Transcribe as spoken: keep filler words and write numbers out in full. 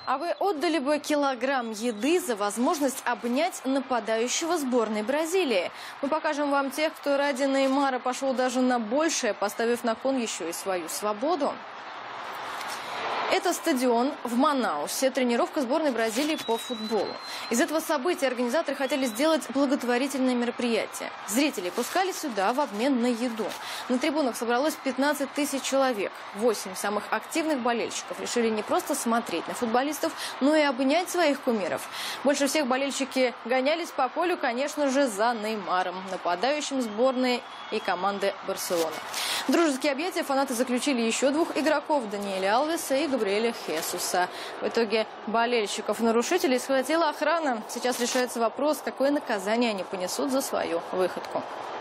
А вы отдали бы килограмм еды за возможность обнять нападающего сборной Бразилии? Мы покажем вам тех, кто ради Неймара пошел даже на большее, поставив на кон еще и свою свободу. Это стадион в Манаусе, тренировка сборной Бразилии по футболу. Из этого события организаторы хотели сделать благотворительное мероприятие. Зрителей пускали сюда в обмен на еду. На трибунах собралось пятнадцать тысяч человек. Восемь самых активных болельщиков решили не просто смотреть на футболистов, но и обнять своих кумиров. Больше всех болельщики гонялись по полю, конечно же, за Неймаром, нападающим сборной и команды Барселоны. В дружеские объятия фанаты заключили еще двух игроков – Даниэля Алвеса и Габриэля Хесуса. В итоге болельщиков-нарушителей схватила охрана. Сейчас решается вопрос, какое наказание они понесут за свою выходку.